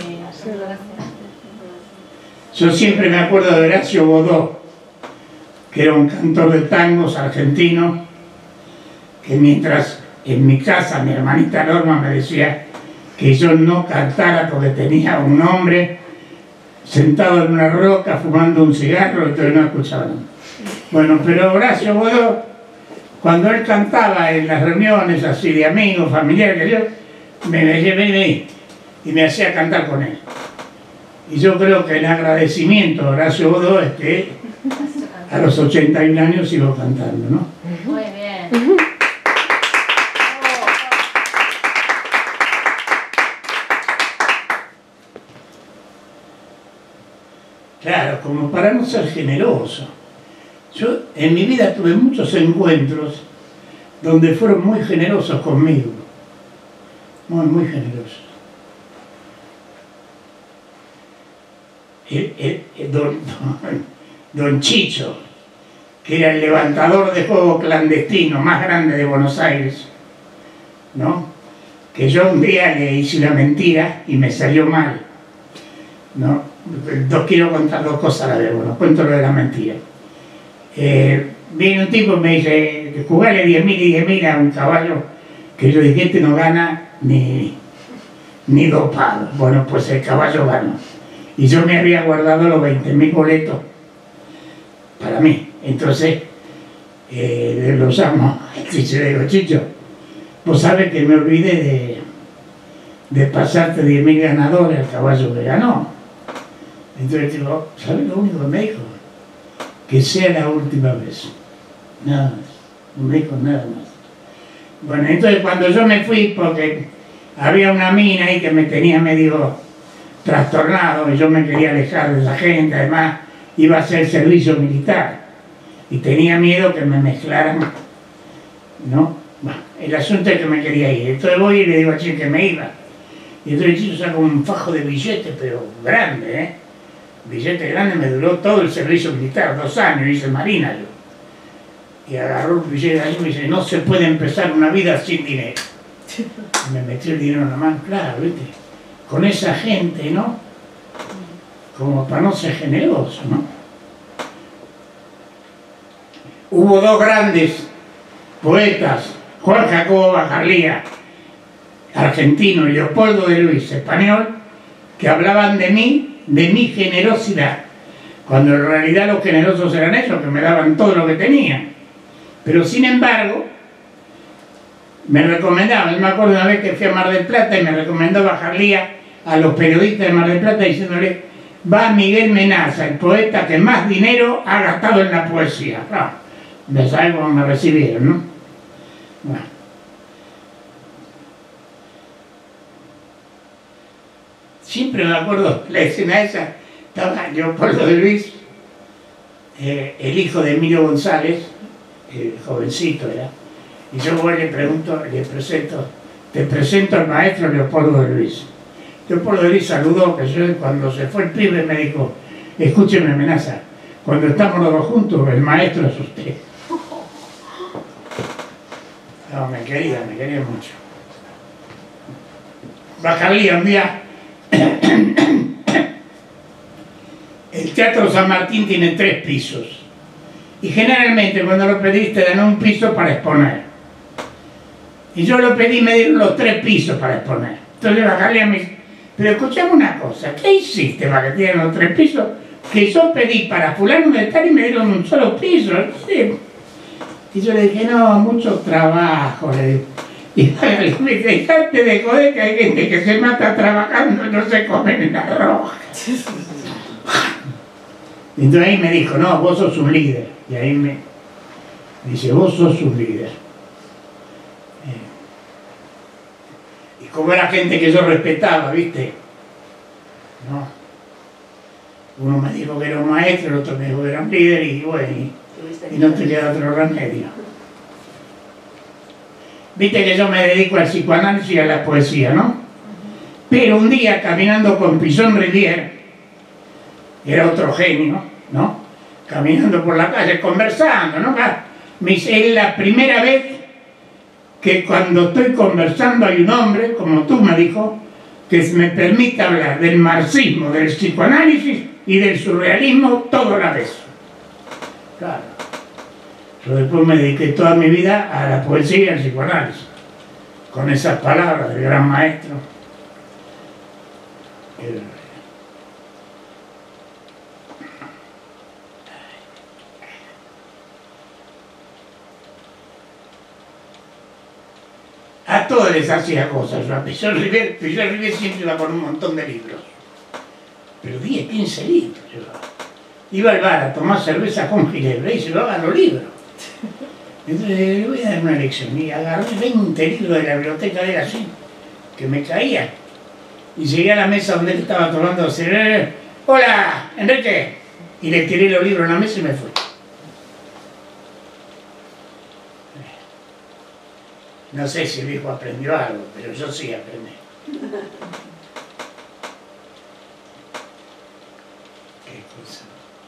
Yo siempre me acuerdo de Horacio Godó, que era un cantor de tangos argentino, que mientras en mi casa mi hermanita Norma me decía que yo no cantara porque tenía un hombre sentado en una roca fumando un cigarro y entonces no escuchaba nada. Bueno, pero Horacio Godó, cuando él cantaba en las reuniones así de amigos, familiares, que yo, me llevé y me hacía cantar con él. Y yo creo que el agradecimiento a Horacio Godó es que a los 81 años sigo cantando, ¿no? Muy bien. Claro, como para no ser generoso. Yo en mi vida tuve muchos encuentros donde fueron muy generosos conmigo. Muy generosos. Don Chicho, que era el levantador de juego clandestino más grande de Buenos Aires, ¿no? Que yo un día le hice una mentira y me salió mal, ¿no? Quiero contar dos cosas a la vez. Bueno, cuento lo de la mentira. Viene un tipo y me dice, jugale 10.000 y 10.000 a un caballo, que yo dije, este no gana ni dopado. Bueno, pues el caballo ganó. Y yo me había guardado los 20.000 boletos para mí. Entonces, lo llamo a Chicho y le digo, Chicho, vos sabés que me olvidé de pasarte 10.000 ganadores al caballo que ganó. Entonces digo, ¿sabés lo único que me dijo? Que sea la última vez. Nada más. No me dijo nada más. Bueno, entonces cuando yo me fui, porque había una mina ahí que me tenía medio trastornado y yo me quería alejar de esa gente, además iba a hacer servicio militar y tenía miedo que me mezclaran, ¿no? Bueno, el asunto es que me quería ir. Entonces voy y le digo a Chico que me iba. Y entonces Chico saca un fajo de billetes, pero grande, ¿eh? Billete grande, me duró todo el servicio militar, 2 años, hice marina yo. Y agarró un billete ahí y me dice, no se puede empezar una vida sin dinero. Y me metió el dinero en la mano, claro, ¿viste? Con esa gente, ¿no? Como para no ser generoso, ¿no? Hubo 2 grandes poetas, Juan Jacobo Bajarlía, argentino, y Leopoldo de Luis, español, que hablaban de mí, de mi generosidad, cuando en realidad los generosos eran ellos, que me daban todo lo que tenían. Pero sin embargo, me recomendaban, me acuerdo una vez que fui a Mar del Plata y me recomendó Bajarlía a los periodistas de Mar del Plata diciéndole: va Miguel Menaza, el poeta que más dinero ha gastado en la poesía. Claro, ya sabes cómo me recibieron, ¿no? Bueno. Siempre me acuerdo la escena esa, estaba Leopoldo de Luis, el hijo de Emilio González, jovencito era, y yo voy y le pregunto, te presento al maestro Leopoldo de Luis. Leopoldo de Luis saludó, que yo, cuando se fue el pibe me dijo: escúcheme, Menaza, cuando estamos los dos juntos, el maestro es usted. No, me quería mucho. Bajarlía un día. El Teatro San Martín tiene 3 pisos y generalmente cuando lo pedís te dan un piso para exponer, y yo lo pedí, me dieron los 3 pisos para exponer. Entonces Bajarlía me dice: pero escuchame una cosa, ¿qué hiciste para que te dieran los 3 pisos? Que yo pedí para fulano de tal y me dieron un solo piso. Y yo le dije: no, mucho trabajo, le dije. Y me dejaste de joder, que hay gente que se mata trabajando y no se come en la roja. Y entonces ahí me dijo: no, vos sos un líder. Y ahí me dice: vos sos un líder. Y como era gente que yo respetaba, ¿viste? No. Uno me dijo que era un maestro, el otro me dijo que era un líder, y bueno, y no te queda otro remedio. Viste que yo me dedico al psicoanálisis y a la poesía, ¿no? Pero un día, caminando con Pisón Rivière, era otro genio, ¿no? Caminando por la calle, conversando, ¿no? Me dice: es la primera vez que cuando estoy conversando hay un hombre, como tú, me dijo, que me permite hablar del marxismo, del psicoanálisis y del surrealismo todo a la vez. Claro. Yo después me dediqué toda mi vida a la poesía y al psicoanálisis, con esas palabras del gran maestro. A todos les hacía cosas. A Pisón Rivière siempre iba con un montón de libros, pero 10, 15 libros llevaba. Iba al bar a tomar cerveza con Ginebra y se llevaba los libros. Entonces le voy a dar una lección, y agarré 20 libros de la biblioteca de él así, que me caían, y llegué a la mesa donde él estaba tomando cerveza. ¡Hola, Enrique! Y le tiré los libros en la mesa y me fui. No sé si el hijo aprendió algo, pero yo sí aprendí. Qué cosa.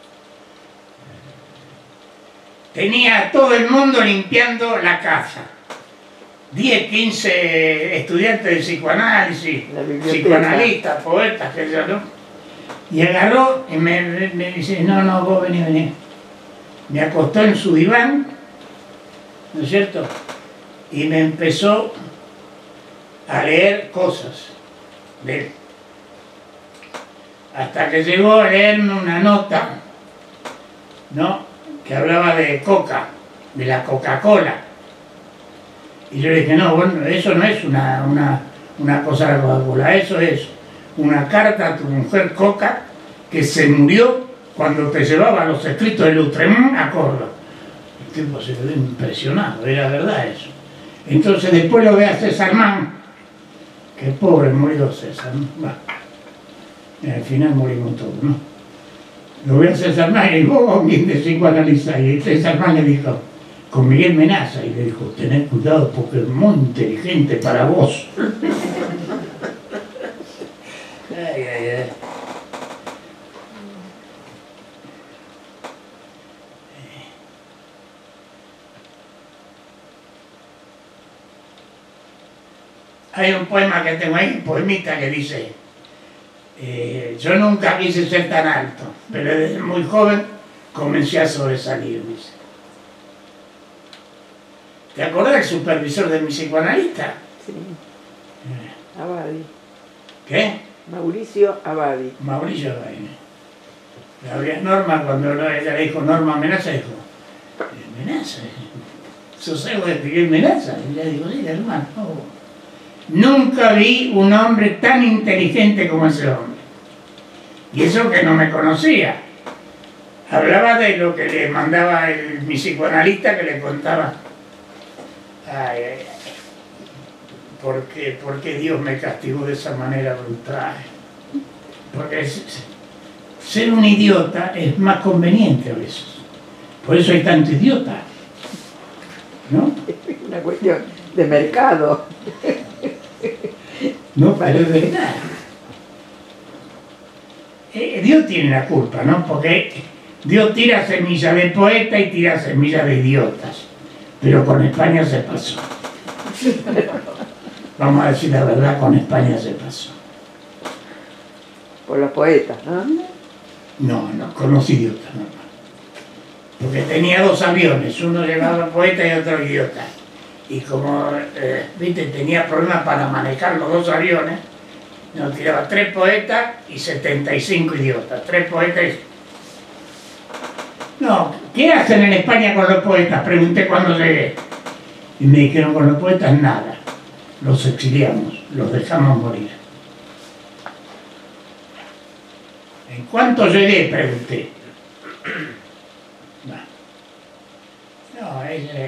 Tenía a todo el mundo limpiando la casa. 10, 15 estudiantes de psicoanálisis, psicoanalistas, poetas, que yo, ¿no? Y agarró y me dice: no, vos vení. Me acostó en su diván, ¿no es cierto? Y me empezó a leer cosas de él. Hasta que llegó a leerme una nota, ¿no?, que hablaba de coca, de la Coca-Cola. Y yo le dije: no, bueno, eso no es una cosa de la Coca-Cola, eso es una carta a tu mujer Coca, que se murió cuando te llevaba los escritos de Lutremont a Córdoba. El tipo se quedó impresionado, era verdad eso. Entonces después lo ve a César Mann, que pobre murió César, ¿no? Bueno, y al final morimos todos, ¿no? Lo ve a César Mann y vos, ¿quién te psicoanaliza? Y César Mann le dijo: con Miguel Menaza, y le dijo: tened cuidado porque es muy inteligente para vos. Ay. Hay un poema que tengo ahí, un poemita que dice: yo nunca quise ser tan alto, pero desde muy joven comencé a sobresalir, dice. ¿Te acordás del supervisor de mi psicoanalista? Sí. Abadi. ¿Qué? Mauricio Abadi. Mauricio Abadi. Norma, cuando ella le dijo Norma Menaza, dijo, ¿Menaza? ¿Sos hijo de Miguel Menaza? Y le digo, sí, hermano. Nunca vi un hombre tan inteligente como ese hombre. Y eso que no me conocía. Hablaba de lo que le mandaba mi psicoanalista, que le contaba. Ay, ay, ay. ¿Por qué Dios me castigó de esa manera brutal? Porque ser un idiota es más conveniente a veces. Por eso hay tanto idiota, ¿no? Es una cuestión de mercado. No, pero es verdad. Dios tiene la culpa, ¿no? Porque Dios tira semillas de poeta y tira semillas de idiotas. Pero con España se pasó. Vamos a decir la verdad, con España se pasó. Por los poetas, ¿no? No, con los idiotas, no. Porque tenía 2 aviones, uno llevaba poeta y otro idiota. Y como, viste, tenía problemas para manejar los 2 aviones, nos tiraba 3 poetas y 75 idiotas. 3 poetas y... No, ¿qué hacen en España con los poetas? Pregunté cuando llegué. Y me dijeron, con los poetas nada. Los exiliamos, los dejamos morir. ¿En cuánto llegué? Pregunté. No,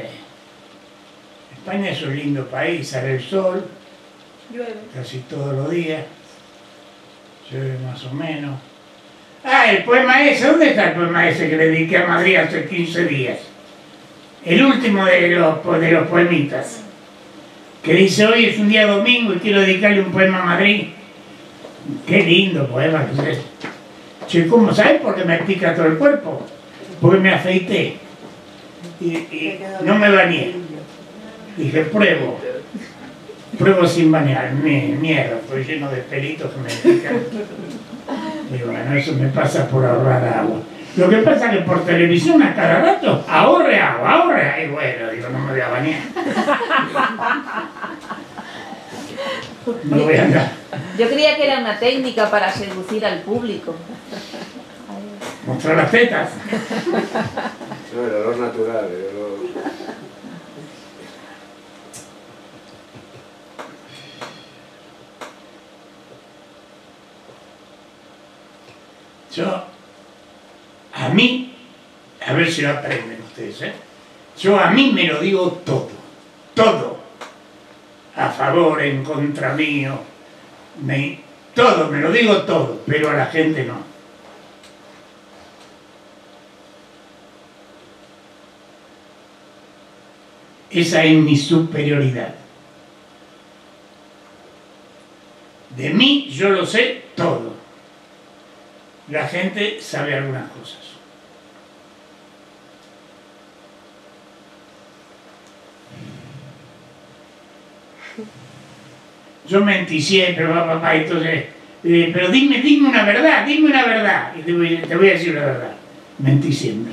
España es un lindo país, sale el sol, llueve casi todos los días, llueve más o menos. Ah, el poema ese, ¿dónde está el poema ese que le dediqué a Madrid hace 15 días? El último de los poemitas, que dice, hoy es un día domingo y quiero dedicarle un poema a Madrid. Qué lindo poema que es ese. Che, ¿cómo sabes? Porque me pica todo el cuerpo, porque me afeité y no me bañé. Dije, pruebo sin bañar, mierda, estoy lleno de pelitos que me pican. Y bueno, eso me pasa por ahorrar agua. Lo que pasa es que por televisión a cada rato, ahorre agua, y bueno, digo, no me voy a bañar. No voy a andar. Yo creía que era una técnica para seducir al público. Mostrar las tetas. No, el olor natural, el olor... Yo, a mí, a ver si lo aprenden ustedes, yo a mí me lo digo todo, a favor, en contra mío, todo, me lo digo todo, pero a la gente no. Esa es mi superioridad. De mí yo lo sé todo. La gente sabe algunas cosas. Yo mentí siempre, papá, entonces, pero dime una verdad, y te voy a decir la verdad. Mentí siempre.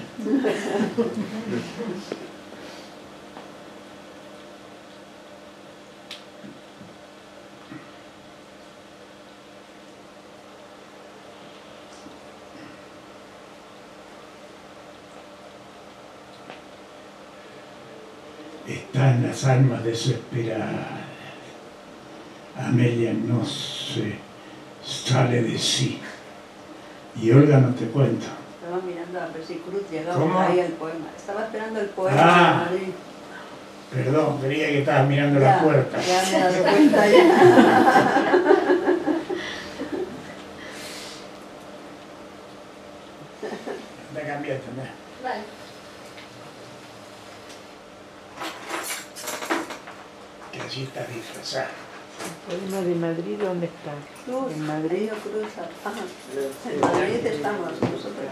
Están las almas desesperadas. Amelia no se sale de sí. Y Olga no te cuento. Estaba mirando a ver si Cruz llegaba ¿Cómo? ahí al poema. Estaba esperando el poema. Ah, perdón, creía que estabas mirando la puerta. Ya me he dado cuenta ya. Anda, cambiate, anda. Vale. Que allí estás disfrazada. ¿El poema de Madrid dónde está? Cruz, En Madrid. Cruz. Ajá. En Madrid estamos nosotros.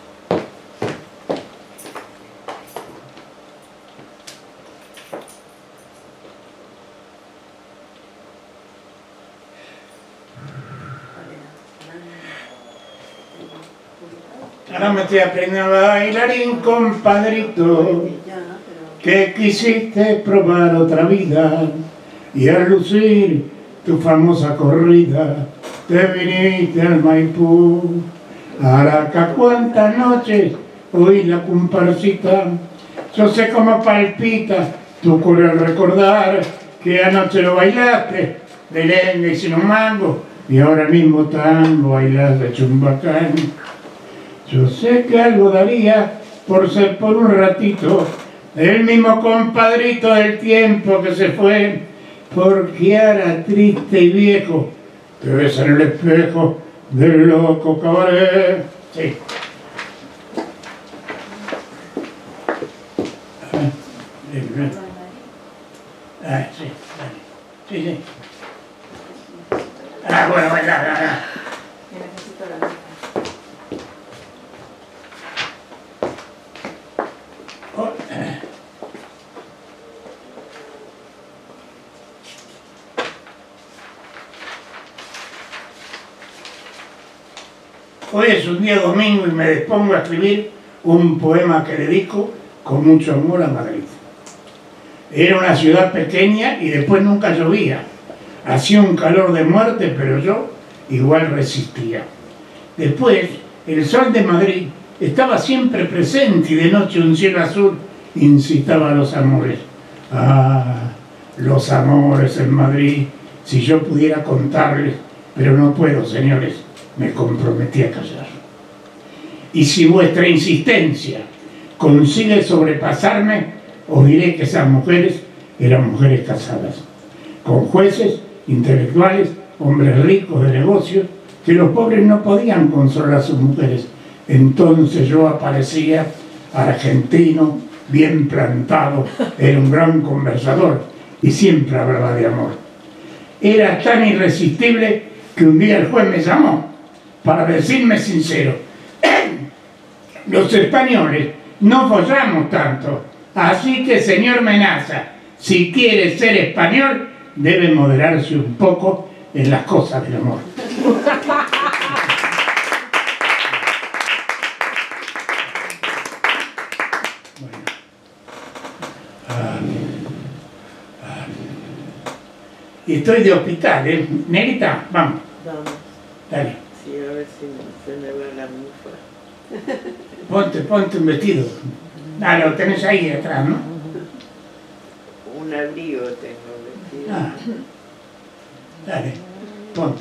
Ahora me estoy aprendiendo a bailarín, compadrito, que quisiste probar otra vida y al lucir tu famosa corrida te viniste al Maipú. Araca, cuántas noches oí la comparsita. Yo sé cómo palpita tu culo al recordar que anoche lo bailaste de lenga y sin un mango, y ahora mismo tango bailas de chumbacán. Yo sé que algo daría por ser por un ratito el mismo compadrito del tiempo que se fue, porque ahora triste y viejo te ves en el espejo del loco cabaret. Sí. Ah, sí, dale. Sí, sí. Ah, bueno, bueno, Necesito la nota. Hoy es un día domingo y me dispongo a escribir un poema que dedico con mucho amor a Madrid. Era una ciudad pequeña y después nunca llovía. Hacía un calor de muerte, pero yo igual resistía. Después, el sol de Madrid estaba siempre presente y de noche un cielo azul incitaba a los amores. Ah, los amores en Madrid, si yo pudiera contarles, pero no puedo, señores, me comprometí a callar. Y si vuestra insistencia consigue sobrepasarme, os diré que esas mujeres eran mujeres casadas, con jueces, intelectuales, hombres ricos de negocios, que los pobres no podían consolar a sus mujeres. Entonces yo aparecía, argentino, bien plantado, era un gran conversador y siempre hablaba de amor. Era tan irresistible que un día el juez me llamó para decirme sincero: los españoles no follamos tanto, así que señor Menaza, si quiere ser español, debe moderarse un poco en las cosas del amor. Y estoy de hospital, ¿eh? Negrita, vamos. Vamos. Dale. Sí, a ver si se me va la mufa. Ponte un vestido. Ah, lo tenés ahí atrás, ¿no? Un abrigo tengo vestido. Ah. Dale, ponte.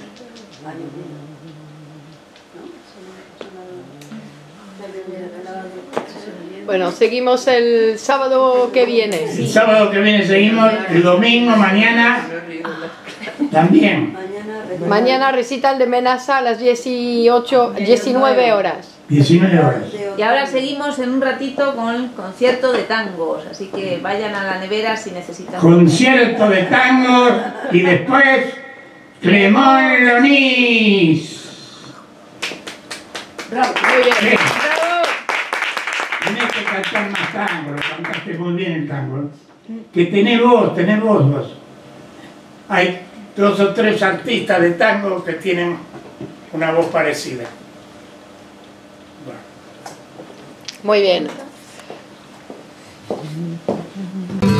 Bueno, seguimos el sábado que viene. El sábado que viene seguimos, el domingo, mañana también. Mañana recital de Menaza a las 19 horas. 19 horas. Y ahora seguimos en un ratito con el concierto de tangos, así que vayan a la nevera si necesitan. Concierto de tangos y después Clemón Lonís. Bravo, muy bien. Sí. Bravo. Tenés que cantar más tango, lo cantaste muy bien el tango. Que tenés vos. Hay 2 o 3 artistas de tango que tienen una voz parecida. Muy bien.